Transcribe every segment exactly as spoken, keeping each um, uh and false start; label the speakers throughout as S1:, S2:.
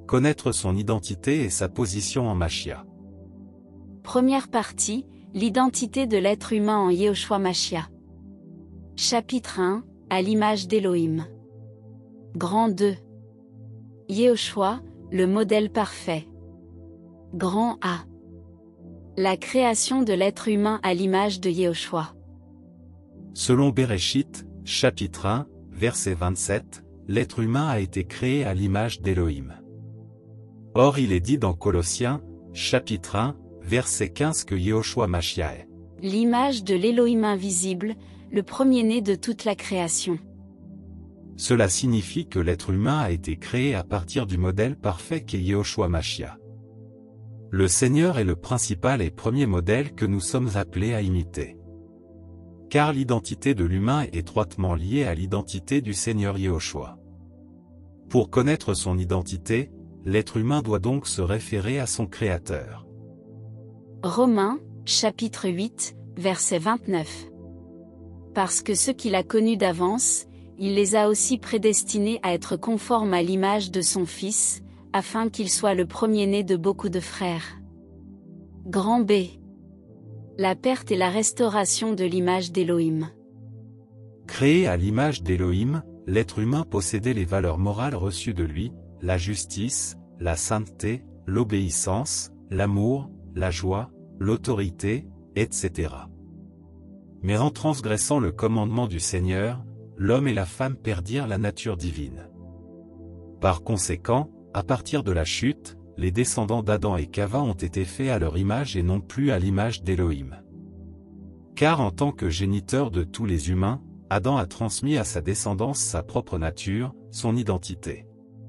S1: Connaître son identité et sa position en Machia.
S2: Première partie, l'identité de l'être humain en Yehoshua Machia. Chapitre un, à l'image d'Élohim. Grand deux. Yehoshua, le modèle parfait. Grand A. La création de l'être humain à l'image de Yehoshua.
S1: Selon Bereshit, chapitre un, verset vingt-sept, l'être humain a été créé à l'image d'Élohim. Or il est dit dans Colossiens, chapitre un, verset quinze que Yehoshua Machia est
S2: l'image de l'Élohim invisible, le premier-né de toute la création.
S1: Cela signifie que l'être humain a été créé à partir du modèle parfait qu'est Yehoshua Machia. Le Seigneur est le principal et premier modèle que nous sommes appelés à imiter. Car l'identité de l'humain est étroitement liée à l'identité du Seigneur Yehoshua. Pour connaître son identité, l'être humain doit donc se référer à son Créateur.
S2: Romains, chapitre huit, verset vingt-neuf. Parce que ceux qu'il a connus d'avance, il les a aussi prédestinés à être conformes à l'image de son Fils, afin qu'il soit le premier-né de beaucoup de frères. Grand B. La perte et la restauration de l'image d'Élohim.
S1: Créé à l'image d'Élohim, l'être humain possédait les valeurs morales reçues de lui, la justice, la sainteté, l'obéissance, l'amour, la joie, l'autorité, et cetera. Mais en transgressant le commandement du Seigneur, l'homme et la femme perdirent la nature divine. Par conséquent, à partir de la chute, les descendants d'Adam et Chava ont été faits à leur image et non plus à l'image d'Élohim. Car en tant que géniteur de tous les humains, Adam a transmis à sa descendance sa propre nature, son identité.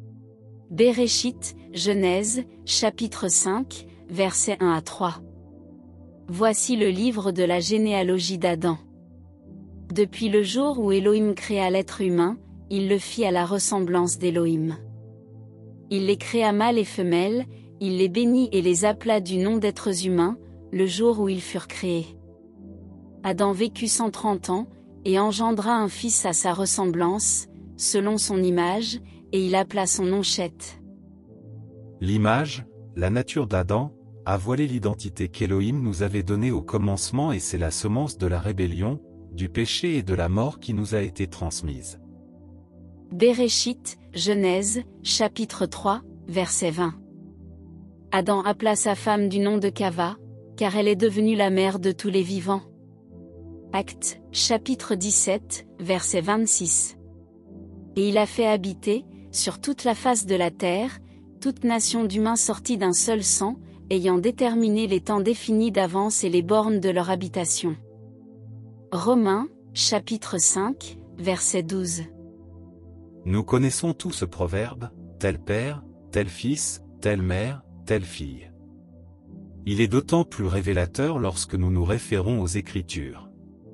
S2: Bereshit, Genèse, chapitre cinq, versets un à trois. Voici le livre de la généalogie d'Adam. Depuis le jour où Élohim créa l'être humain, il le fit à la ressemblance d'Élohim. Il les créa mâles et femelles, il les bénit et les appela du nom d'êtres humains, le jour où ils furent créés. Adam vécut cent trente ans, et engendra un fils à sa ressemblance, selon son image, et il appela son nom Chet.
S1: L'image, la nature d'Adam, a voilé l'identité qu'Élohim nous avait donnée au commencement et c'est la semence de la rébellion, du péché et de la mort qui nous a été transmise.
S2: Bereshit, Genèse, chapitre trois, verset vingt. Adam appela sa femme du nom de Chava, car elle est devenue la mère de tous les vivants. Actes, chapitre dix-sept, verset vingt-six. Et il a fait habiter, sur toute la face de la terre, toute nation d'humains sortis d'un seul sang, ayant déterminé les temps définis d'avance et les bornes de leur habitation. Romains, chapitre cinq, verset douze.
S1: Nous connaissons tous ce proverbe, tel père, tel fils, telle mère, telle fille. Il est d'autant plus révélateur lorsque nous nous référons aux Écritures.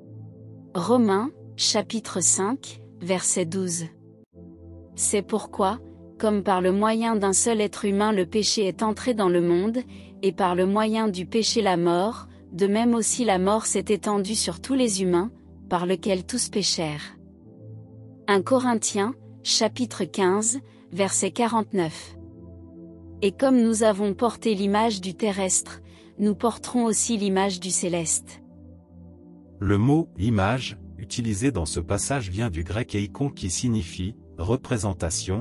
S2: Romains, chapitre cinq, verset douze. C'est pourquoi, comme par le moyen d'un seul être humain le péché est entré dans le monde, et par le moyen du péché la mort, de même aussi la mort s'est étendue sur tous les humains, par lequel tous péchèrent. un Corinthiens, chapitre quinze, verset quarante-neuf. Et comme nous avons porté l'image du terrestre, nous porterons aussi l'image du céleste.
S1: Le mot « image » utilisé dans ce passage vient du grec eikon qui signifie « représentation »,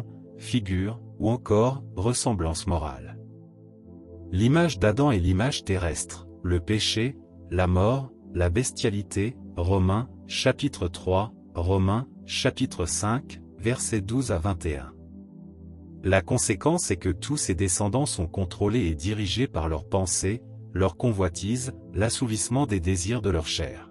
S1: « figure » ou encore « ressemblance morale ». L'image d'Adam est l'image terrestre, le péché, la mort, la bestialité, Romains, chapitre trois, Romains, chapitre cinq, versets douze à vingt et un. La conséquence est que tous ses descendants sont contrôlés et dirigés par leurs pensées, leurs convoitises, l'assouvissement des désirs de leur chair.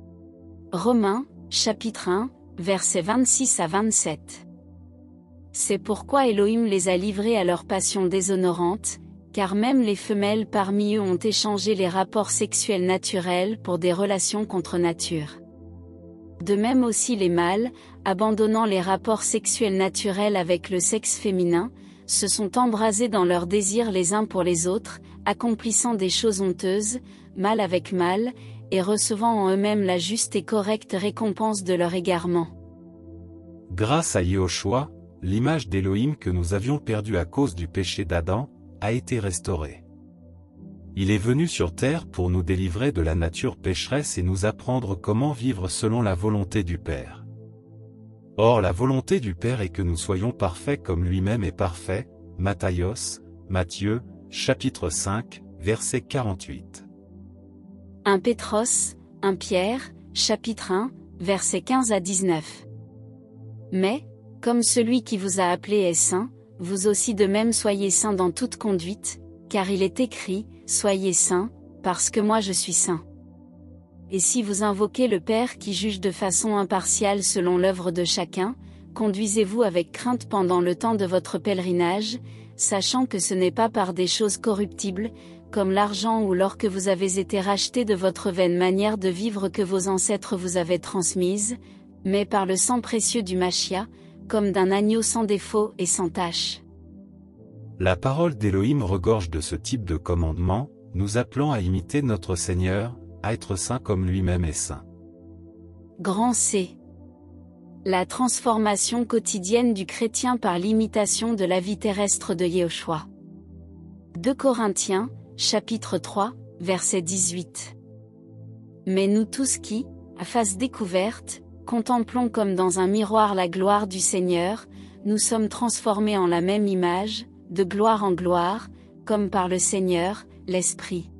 S2: Romains, chapitre un, versets vingt-six à vingt-sept. C'est pourquoi Élohim les a livrés à leur passion déshonorante, car même les femelles parmi eux ont échangé les rapports sexuels naturels pour des relations contre nature. De même aussi les mâles, abandonnant les rapports sexuels naturels avec le sexe féminin, se sont embrasés dans leurs désirs les uns pour les autres, accomplissant des choses honteuses, mâle avec mâle, et recevant en eux-mêmes la juste et correcte récompense de leur égarement.
S1: Grâce à Yehoshua, l'image d'Élohim que nous avions perdue à cause du péché d'Adam, a été restaurée. Il est venu sur terre pour nous délivrer de la nature pécheresse et nous apprendre comment vivre selon la volonté du Père. Or la volonté du Père est que nous soyons parfaits comme lui-même est parfait, Matthios, Matthieu, chapitre cinq, verset quarante-huit.
S2: un Pétros, un Pierre, chapitre un, versets quinze à dix-neuf. Mais, comme celui qui vous a appelé est saint, vous aussi de même soyez saints dans toute conduite, car il est écrit, soyez saints, parce que moi je suis saint. Et si vous invoquez le Père qui juge de façon impartiale selon l'œuvre de chacun, conduisez-vous avec crainte pendant le temps de votre pèlerinage, sachant que ce n'est pas par des choses corruptibles, comme l'argent ou l'or que vous avez été rachetés de votre vaine manière de vivre que vos ancêtres vous avaient transmise, mais par le sang précieux du Machia, comme d'un agneau sans défaut et sans tache.
S1: La parole d'Élohim regorge de ce type de commandement, nous appelant à imiter notre Seigneur, à être saint comme lui-même est saint.
S2: Grand C. La transformation quotidienne du chrétien par l'imitation de la vie terrestre de Yehoshua. deux Corinthiens, chapitre trois, verset dix-huit. Mais nous tous qui, à face découverte, contemplons comme dans un miroir la gloire du Seigneur, nous sommes transformés en la même image, de gloire en gloire, comme par le Seigneur, l'Esprit.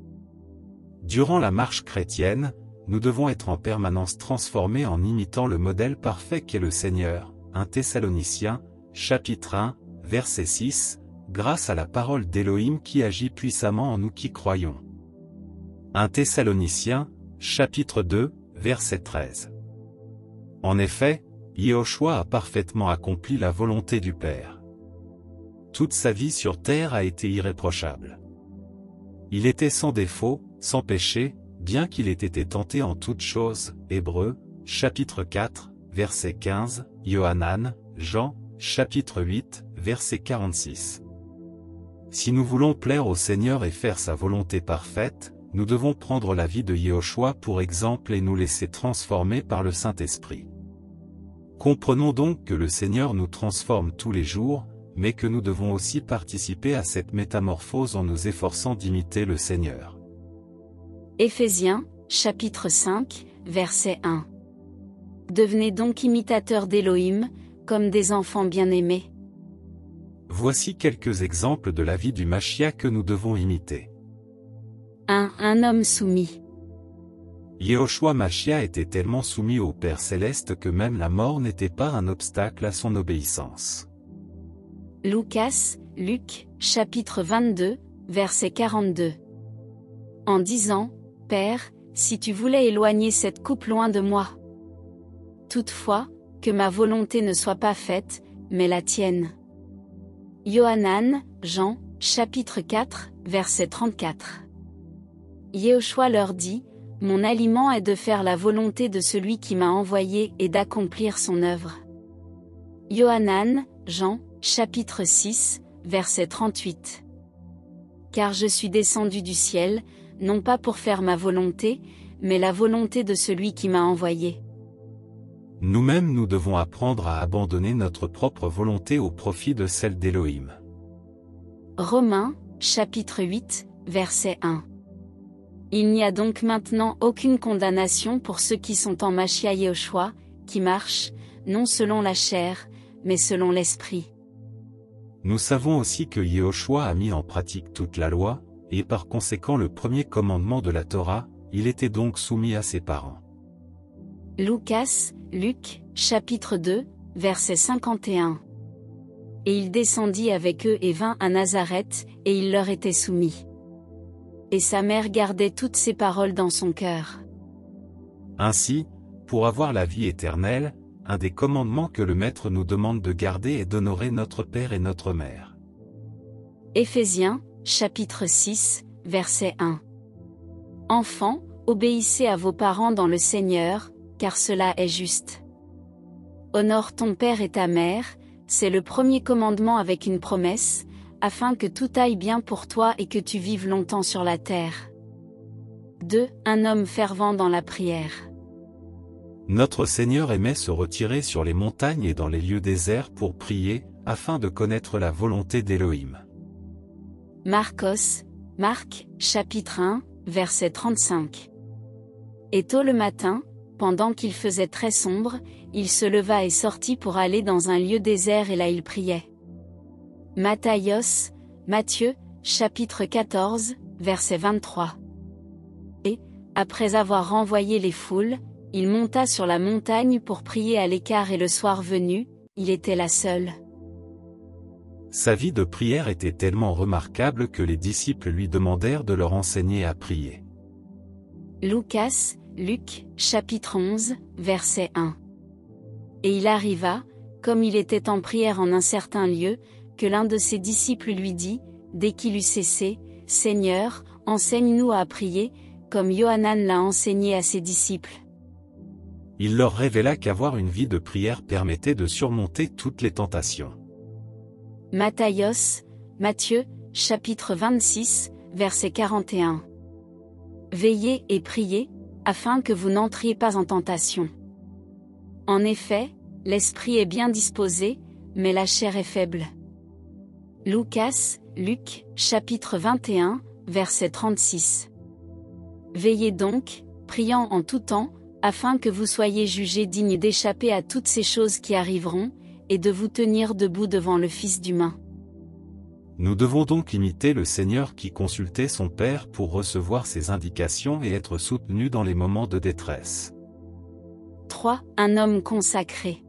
S1: Durant la marche chrétienne, nous devons être en permanence transformés en imitant le modèle parfait qu'est le Seigneur, un Thessaloniciens, chapitre un, verset six, grâce à la parole d'Élohim qui agit puissamment en nous qui croyons. un Thessaloniciens, chapitre deux, verset treize. En effet, Yehoshua a parfaitement accompli la volonté du Père. Toute sa vie sur terre a été irréprochable. Il était sans défaut, sans péché, bien qu'il ait été tenté en toutes choses, Hébreux, chapitre quatre, verset quinze, Yohanan, Jean, chapitre huit, verset quarante-six. Si nous voulons plaire au Seigneur et faire sa volonté parfaite, nous devons prendre la vie de Yehoshua pour exemple et nous laisser transformer par le Saint-Esprit. Comprenons donc que le Seigneur nous transforme tous les jours, mais que nous devons aussi participer à cette métamorphose en nous efforçant d'imiter le Seigneur.
S2: Éphésiens, chapitre cinq, verset un. Devenez donc imitateurs d'Élohim, comme des enfants bien-aimés.
S1: Voici quelques exemples de la vie du Machia que nous devons imiter.
S2: un Un homme soumis.
S1: Yehoshua Machia était tellement soumis au Père Céleste que même la mort n'était pas un obstacle à son obéissance.
S2: Lucas, Luc, chapitre vingt-deux, verset quarante-deux. En disant, Père, si tu voulais éloigner cette coupe loin de moi. Toutefois, que ma volonté ne soit pas faite, mais la tienne. Yohanan, Jean, chapitre quatre, verset trente-quatre. Yehoshua leur dit, mon aliment est de faire la volonté de celui qui m'a envoyé et d'accomplir son œuvre. Yohanan, Jean, chapitre six, verset trente-huit. Car je suis descendu du ciel, non pas pour faire ma volonté, mais la volonté de celui qui m'a envoyé.
S1: Nous-mêmes nous devons apprendre à abandonner notre propre volonté au profit de celle d'Élohim.
S2: Romains, chapitre huit, verset un. Il n'y a donc maintenant aucune condamnation pour ceux qui sont en Machia Yehoshua, qui marchent, non selon la chair, mais selon l'esprit.
S1: Nous savons aussi que Yehoshua a mis en pratique toute la loi, et par conséquent le premier commandement de la Torah, il était donc soumis à ses parents.
S2: Lucas, Luc, chapitre deux, verset cinquante et un. Et il descendit avec eux et vint à Nazareth, et il leur était soumis. Et sa mère gardait toutes ces paroles dans son cœur.
S1: Ainsi, pour avoir la vie éternelle, un des commandements que le Maître nous demande de garder est d'honorer notre Père et notre Mère.
S2: Éphésiens, chapitre six, verset un. Enfants, obéissez à vos parents dans le Seigneur, car cela est juste. Honore ton père et ta mère, c'est le premier commandement avec une promesse, afin que tout aille bien pour toi et que tu vives longtemps sur la terre. deux Un homme fervent dans la prière.
S1: Notre Seigneur aimait se retirer sur les montagnes et dans les lieux déserts pour prier, afin de connaître la volonté d'Élohim.
S2: Marcos, Marc, chapitre un, verset trente-cinq. Et tôt le matin, pendant qu'il faisait très sombre, il se leva et sortit pour aller dans un lieu désert et là il priait. Matthios, Matthieu, chapitre quatorze, verset vingt-trois. Et, après avoir renvoyé les foules, il monta sur la montagne pour prier à l'écart et le soir venu, il était là seul.
S1: Sa vie de prière était tellement remarquable que les disciples lui demandèrent de leur enseigner à prier.
S2: Lucas, Luc, chapitre onze, verset un. Et il arriva, comme il était en prière en un certain lieu, que l'un de ses disciples lui dit, dès qu'il eut cessé, « Seigneur, enseigne-nous à prier, comme Yohanan l'a enseigné à ses disciples. »
S1: Il leur révéla qu'avoir une vie de prière permettait de surmonter toutes les tentations.
S2: Matthios, Matthieu, chapitre vingt-six, verset quarante et un. Veillez et priez, afin que vous n'entriez pas en tentation. En effet, l'esprit est bien disposé, mais la chair est faible. Lucas, Luc, chapitre vingt et un, verset trente-six. Veillez donc, priant en tout temps, afin que vous soyez jugés dignes d'échapper à toutes ces choses qui arriveront, et de vous tenir debout devant le Fils d'humain.
S1: Nous devons donc imiter le Seigneur qui consultait son Père pour recevoir ses indications et être soutenus dans les moments de détresse.
S2: trois. Un homme consacré.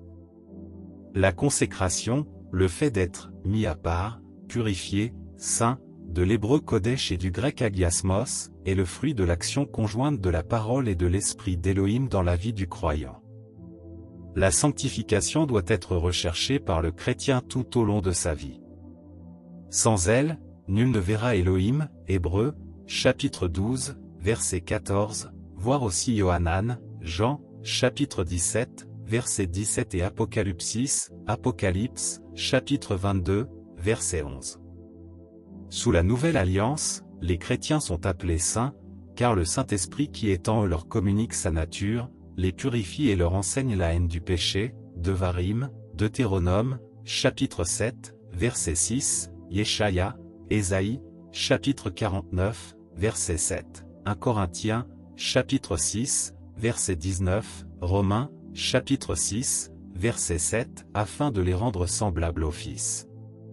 S1: La consécration, le fait d'être mis à part, purifié, saint, de l'hébreu kodesh et du grec agiasmos, est le fruit de l'action conjointe de la parole et de l'esprit d'Élohim dans la vie du croyant. La sanctification doit être recherchée par le chrétien tout au long de sa vie. Sans elle, nul ne verra Élohim, Hébreux, chapitre douze, verset quatorze, voir aussi Yohanan, Jean, chapitre dix-sept, verset dix-sept et Apocalypse, Apocalypse, chapitre vingt-deux, verset onze. Sous la nouvelle alliance, les chrétiens sont appelés saints, car le Saint-Esprit qui est en eux leur communique sa nature, les purifie et leur enseigne la haine du péché, Devarim, Deutéronome, chapitre sept, verset six, Yeshaya, Ésaïe, chapitre quarante-neuf, verset sept, un Corinthiens, chapitre six, verset dix-neuf, Romains, chapitre six, verset sept, afin de les rendre semblables au Fils.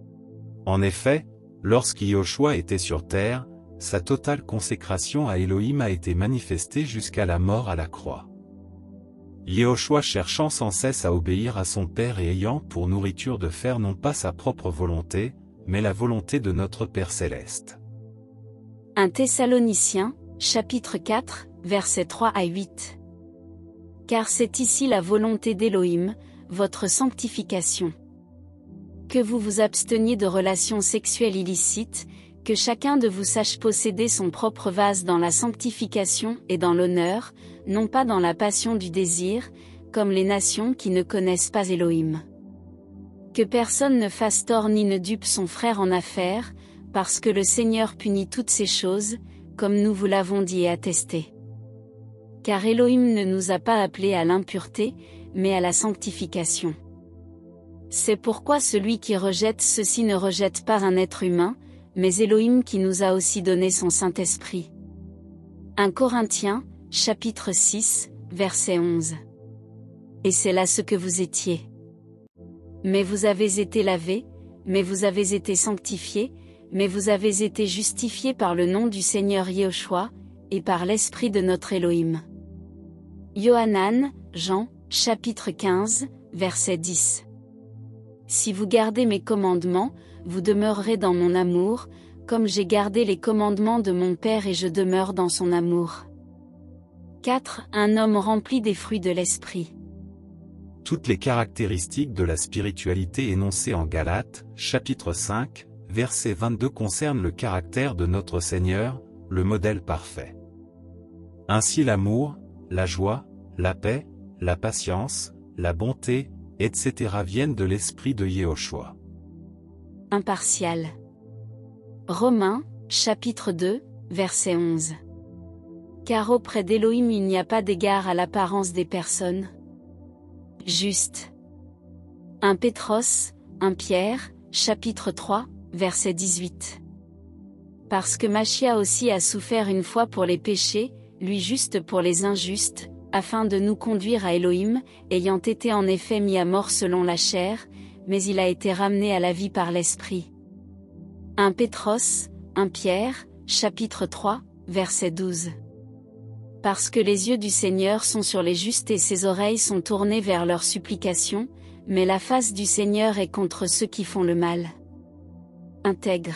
S1: En effet, lorsqu'Yoshua était sur terre, sa totale consécration à Élohim a été manifestée jusqu'à la mort à la croix. Yehoshua cherchant sans cesse à obéir à son Père et ayant pour nourriture de faire non pas sa propre volonté, mais la volonté de notre Père céleste.
S2: un Thessaloniciens, chapitre quatre, versets trois à huit. Car c'est ici la volonté d'Élohim, votre sanctification. Que vous vous absteniez de relations sexuelles illicites, que chacun de vous sache posséder son propre vase dans la sanctification et dans l'honneur, non pas dans la passion du désir, comme les nations qui ne connaissent pas Élohim. Que personne ne fasse tort ni ne dupe son frère en affaires, parce que le Seigneur punit toutes ces choses, comme nous vous l'avons dit et attesté. Car Élohim ne nous a pas appelés à l'impureté, mais à la sanctification. C'est pourquoi celui qui rejette ceci ne rejette pas un être humain, mais Élohim qui nous a aussi donné son Saint-Esprit. un Corinthiens, chapitre six, verset onze. Et c'est là ce que vous étiez. Mais vous avez été lavés, mais vous avez été sanctifiés, mais vous avez été justifiés par le nom du Seigneur Yehoshua, et par l'Esprit de notre Élohim. Yohanan, Jean, chapitre quinze, verset dix. Si vous gardez mes commandements, vous demeurerez dans mon amour, comme j'ai gardé les commandements de mon Père et je demeure dans son amour. quatre. Un homme rempli des fruits de l'Esprit.
S1: Toutes les caractéristiques de la spiritualité énoncées en Galates, chapitre cinq, verset vingt-deux concernent le caractère de notre Seigneur, le modèle parfait. Ainsi l'amour, la joie, la paix, la patience, la bonté, et cetera viennent de l'esprit de Yehoshua.
S2: Impartial. Romains, chapitre deux, verset onze. Car auprès d'Élohim il n'y a pas d'égard à l'apparence des personnes. Juste. un Pétros, premier Pierre, chapitre trois, verset dix-huit. Parce que Machia aussi a souffert une fois pour les péchés, lui juste pour les injustes, afin de nous conduire à Elohim, ayant été en effet mis à mort selon la chair, mais il a été ramené à la vie par l'Esprit. premier Pétros, premier Pierre, chapitre trois, verset douze. Parce que les yeux du Seigneur sont sur les justes et ses oreilles sont tournées vers leurs supplications, mais la face du Seigneur est contre ceux qui font le mal. Intègre.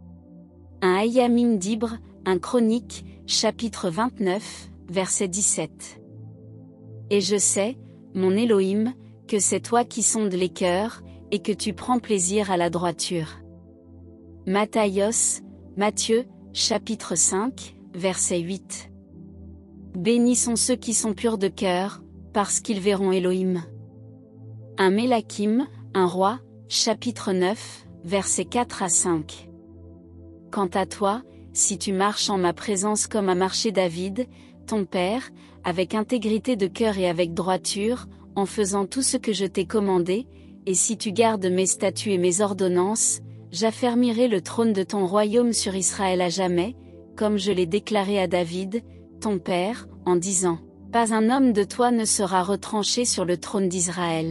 S2: Un Ayamim d'Ibre, un Chronique, chapitre vingt-neuf, verset dix-sept. Et je sais, mon Elohim, que c'est toi qui sondes les cœurs, et que tu prends plaisir à la droiture. Matthios, Matthieu, chapitre cinq, verset huit. Bénis sont ceux qui sont purs de cœur, parce qu'ils verront Elohim. Un Mélakim, un roi, chapitre neuf, versets quatre à cinq. Quant à toi, si tu marches en ma présence comme a marché David, ton père, avec intégrité de cœur et avec droiture, en faisant tout ce que je t'ai commandé, et si tu gardes mes statuts et mes ordonnances, j'affermirai le trône de ton royaume sur Israël à jamais, comme je l'ai déclaré à David, ton père, en disant, pas un homme de toi ne sera retranché sur le trône d'Israël.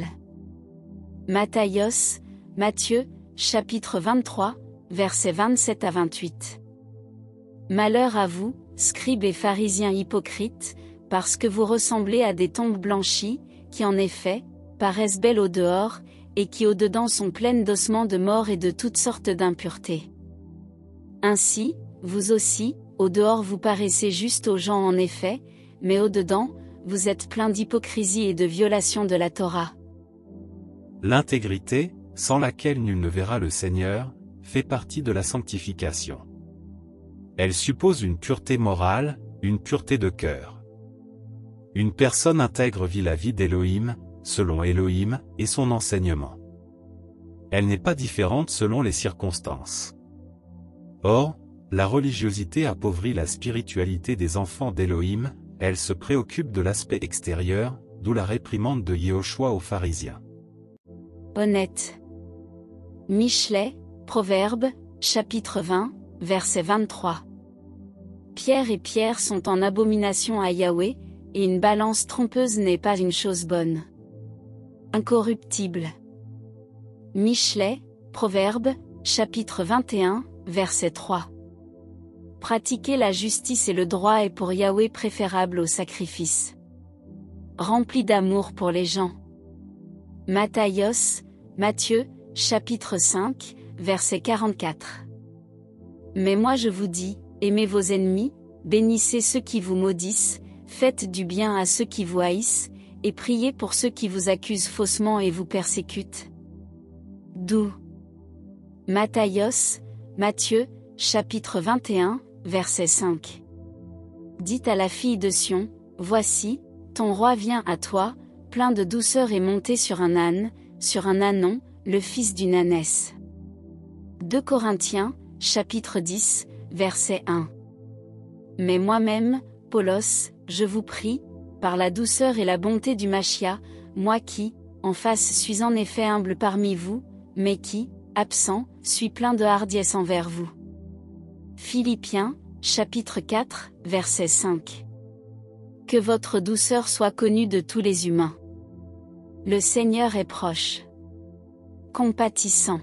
S2: Matthios, Matthieu, chapitre vingt-trois, versets vingt-sept à vingt-huit. Malheur à vous, scribes et pharisiens hypocrites, parce que vous ressemblez à des tombes blanchies, qui en effet, paraissent belles au dehors, et qui au dedans sont pleines d'ossements de mort et de toutes sortes d'impuretés. Ainsi, vous aussi, au dehors vous paraissez juste aux gens en effet, mais au dedans, vous êtes plein d'hypocrisie et de violation de la Torah.
S1: L'intégrité, sans laquelle nul ne verra le Seigneur, fait partie de la sanctification. Elle suppose une pureté morale, une pureté de cœur. Une personne intègre vit la vie d'Elohim, selon Elohim, et son enseignement. Elle n'est pas différente selon les circonstances. Or, la religiosité appauvrit la spiritualité des enfants d'Elohim, elle se préoccupe de l'aspect extérieur, d'où la réprimande de Yehoshua aux pharisiens.
S2: Honnête. Michelet, Proverbe, chapitre vingt, verset vingt-trois. Pierre et Pierre sont en abomination à Yahweh, et une balance trompeuse n'est pas une chose bonne. Incorruptible. Michelet, Proverbe, chapitre vingt et un, verset trois. Pratiquer la justice et le droit est pour Yahweh préférable au sacrifice. Rempli d'amour pour les gens. Matthios, Matthieu, chapitre cinq, verset quarante-quatre. Mais moi je vous dis, aimez vos ennemis, bénissez ceux qui vous maudissent, faites du bien à ceux qui vous haïssent, et priez pour ceux qui vous accusent faussement et vous persécutent. D'où Matthios, Matthieu, chapitre vingt et un, verset cinq. Dites à la fille de Sion, voici, ton roi vient à toi, plein de douceur et monté sur un âne, sur un ânon, le fils d'une ânesse. deux Corinthiens, chapitre dix, verset un. Mais moi-même, Paulos, je vous prie, par la douceur et la bonté du Machia, moi qui, en face suis en effet humble parmi vous, mais qui, absent, suis plein de hardiesse envers vous. Philippiens, chapitre quatre, verset cinq. Que votre douceur soit connue de tous les humains. Le Seigneur est proche. Compatissant.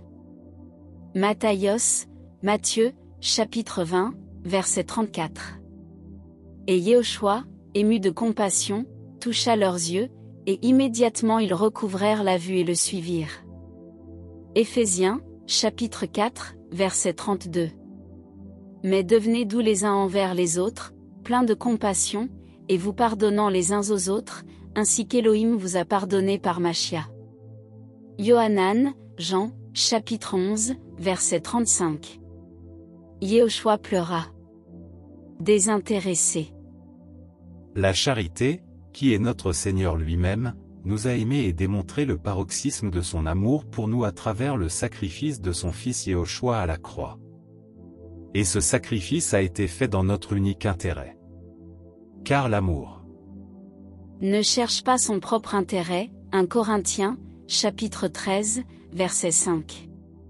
S2: Matthios, Matthieu, chapitre vingt, verset trente-quatre. Et Yehoshua, ému de compassion, toucha leurs yeux, et immédiatement ils recouvrèrent la vue et le suivirent. Éphésiens, chapitre quatre, verset trente-deux. Mais devenez doux les uns envers les autres, pleins de compassion, et vous pardonnant les uns aux autres, ainsi qu'Elohim vous a pardonné par Machia. Yohanan, Jean, chapitre onze, verset trente-cinq. Yehoshua pleura. Désintéressé.
S1: La charité, qui est notre Seigneur lui-même, nous a aimés et démontré le paroxysme de son amour pour nous à travers le sacrifice de son Fils Yehoshua à la croix. Et ce sacrifice a été fait dans notre unique intérêt. Car l'amour
S2: ne cherche pas son propre intérêt, premier Corinthiens, chapitre treize, verset cinq.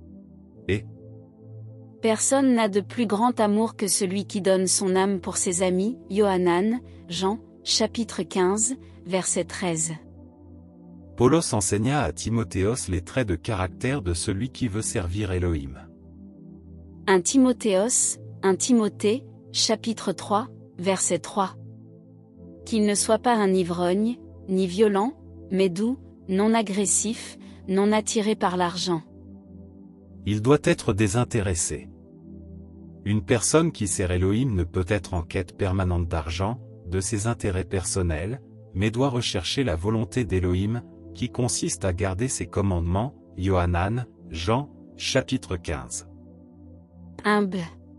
S1: Et
S2: Personne n'a de plus grand amour que celui qui donne son âme pour ses amis, Yohanan, Jean, chapitre quinze, verset treize.
S1: Paulos enseigna à Timothéos les traits de caractère de celui qui veut servir Elohim.
S2: un Timothéos, un Timothée, chapitre trois, verset trois. Qu'il ne soit pas un ivrogne, ni violent, mais doux, non agressif, non attiré par l'argent.
S1: Il doit être désintéressé. Une personne qui sert Elohim ne peut être en quête permanente d'argent, de ses intérêts personnels, mais doit rechercher la volonté d'Elohim, qui consiste à garder ses commandements, Yohanan, Jean, chapitre quinze.
S2: Humble.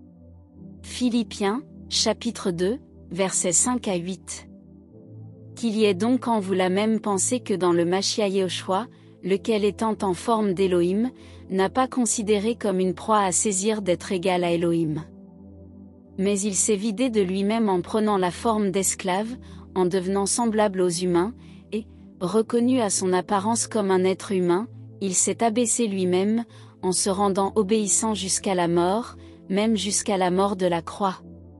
S2: Philippiens, chapitre deux, versets cinq à huit. Qu'il y ait donc en vous la même pensée que dans le Machia Yehoshua, lequel étant en forme d'Elohim, n'a pas considéré comme une proie à saisir d'être égal à Elohim. Mais il s'est vidé de lui-même en prenant la forme d'esclave, en devenant semblable aux humains, et, reconnu à son apparence comme un être humain, il s'est abaissé lui-même, en se rendant obéissant jusqu'à la mort, même jusqu'à la mort de la croix.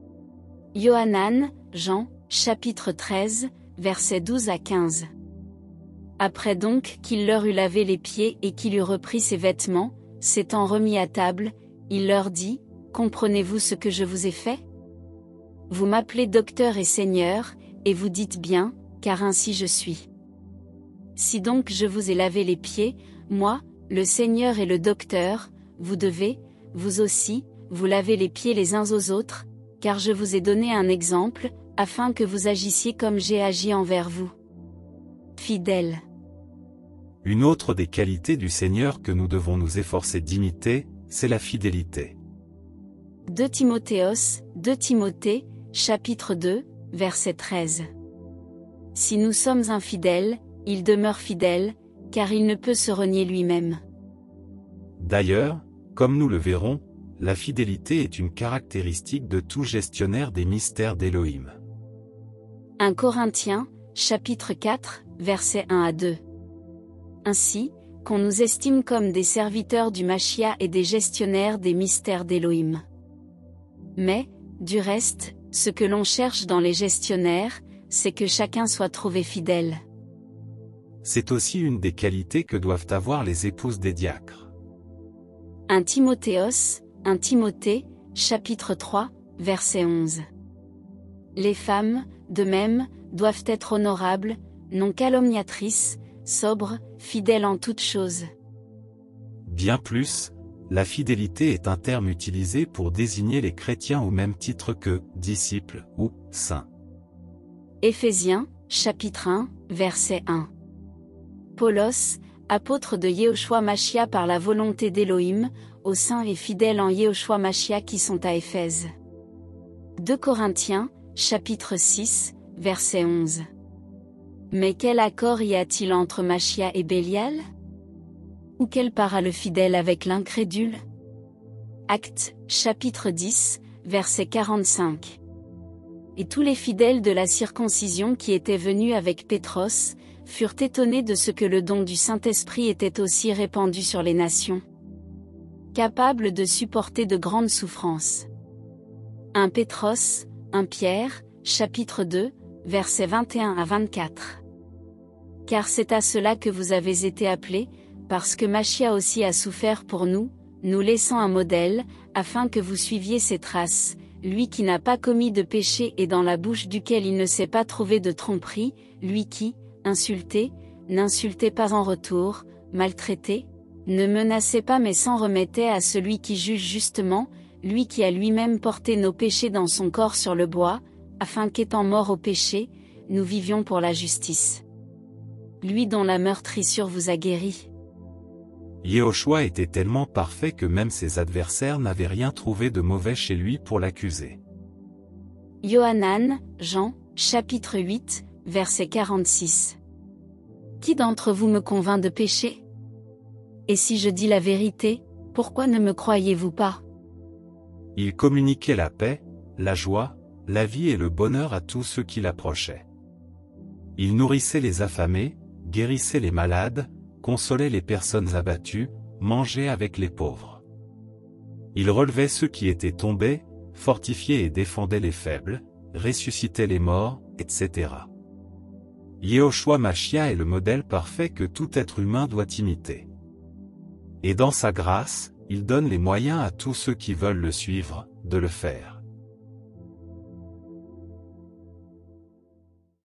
S2: Yohanan, Jean, chapitre treize, versets douze à quinze. Après donc qu'il leur eut lavé les pieds et qu'il eut repris ses vêtements, s'étant remis à table, il leur dit, « Comprenez-vous ce que je vous ai fait? Vous m'appelez docteur et seigneur, et vous dites bien, car ainsi je suis. Si donc je vous ai lavé les pieds, moi, le Seigneur et le docteur, vous devez, vous aussi, vous laver les pieds les uns aux autres, car je vous ai donné un exemple, afin que vous agissiez comme j'ai agi envers vous. » Fidèle.
S1: Une autre des qualités du Seigneur que nous devons nous efforcer d'imiter, c'est la fidélité.
S2: deux Timothéos, deux Timothée, chapitre deux, verset treize. Si nous sommes infidèles, il demeure fidèle, car il ne peut se renier lui-même.
S1: D'ailleurs, comme nous le verrons, la fidélité est une caractéristique de tout gestionnaire des mystères d'Elohim.
S2: un Corinthiens, chapitre quatre, versets un à deux. Ainsi, qu'on nous estime comme des serviteurs du Machia et des gestionnaires des mystères d'Elohim. Mais, du reste, ce que l'on cherche dans les gestionnaires, c'est que chacun soit trouvé fidèle.
S1: C'est aussi une des qualités que doivent avoir les épouses des diacres.
S2: un Timothéos, un Timothée, chapitre trois, verset onze. Les femmes, de même, doivent être honorables, non calomniatrices, sobres, fidèles en toutes choses.
S1: Bien plus, la fidélité est un terme utilisé pour désigner les chrétiens au même titre que « disciples » ou « saints ».
S2: Éphésiens, chapitre un, verset un. Paulos, apôtre de Yehoshua Machia par la volonté d'Elohim, aux saints et fidèles en Yehoshua Machia qui sont à Éphèse. deux Corinthiens, chapitre six, verset onze. Mais quel accord y a-t-il entre Machia et Bélial? Ou quel part a le fidèle avec l'incrédule? Actes, chapitre dix, verset quarante-cinq. Et tous les fidèles de la circoncision qui étaient venus avec Pétros, furent étonnés de ce que le don du Saint-Esprit était aussi répandu sur les nations, capables de supporter de grandes souffrances. un Pétros, un Pierre, chapitre deux, versets vingt et un à vingt-quatre. Car c'est à cela que vous avez été appelés, parce que Machia aussi a souffert pour nous, nous laissant un modèle, afin que vous suiviez ses traces, lui qui n'a pas commis de péché et dans la bouche duquel il ne s'est pas trouvé de tromperie, lui qui, insulté, n'insultait pas en retour, maltraité, ne menaçait pas mais s'en remettait à celui qui juge justement, lui qui a lui-même porté nos péchés dans son corps sur le bois, afin qu'étant mort au péché, nous vivions pour la justice. Lui dont la meurtrissure vous a guéri.
S1: Yehoshua était tellement parfait que même ses adversaires n'avaient rien trouvé de mauvais chez lui pour l'accuser.
S2: Yohanan, Jean, chapitre huit, verset quarante-six. Qui d'entre vous me convainc de péché? Et si je dis la vérité, pourquoi ne me croyez-vous pas?
S1: Il communiquait la paix, la joie, la vie et le bonheur à tous ceux qui l'approchaient. Il nourrissait les affamés, guérissait les malades, consolait les personnes abattues, mangeait avec les pauvres. Il relevait ceux qui étaient tombés, fortifiait et défendait les faibles, ressuscitait les morts, et cetera. Yehoshua Machia est le modèle parfait que tout être humain doit imiter. Et dans sa grâce, il donne les moyens à tous ceux qui veulent le suivre, de le faire.